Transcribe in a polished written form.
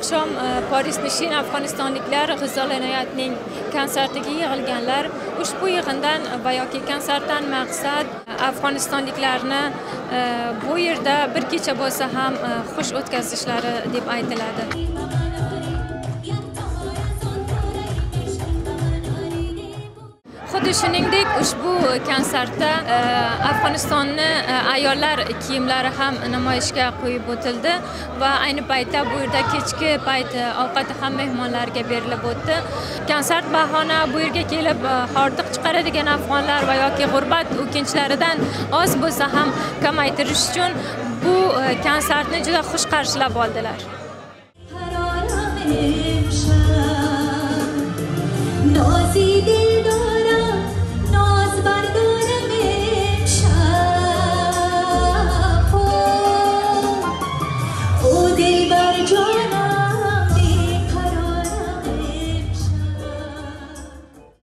oqshom Paris nishin afg'onistonliklar G'izal Inoyatning konsertiga yig'ilganlar. Ushbu yig'indan va yoki konsertdan maqsad afg'onistonliklarni bu yerda bir kecha bo'lsa ham xush o'tkazishlari deb aytiladi. Xuddi shuningdek, ushbu konsertda Afg'onistonni ayollar kiyimlari ham namoyishga qo'yib o'tildi va ayni paytda bu yerda kechki payt ovqati ham mehmonlarga berilib o'tdi. Konsert bahona bu yerga kelib hordiq chiqaradigan afg'onlar va yoki g'urbat o'kinchlaridan oz bo'lsa ham kamaytirish uchun bu konsertni juda xush qarshilab oldilar. نازیده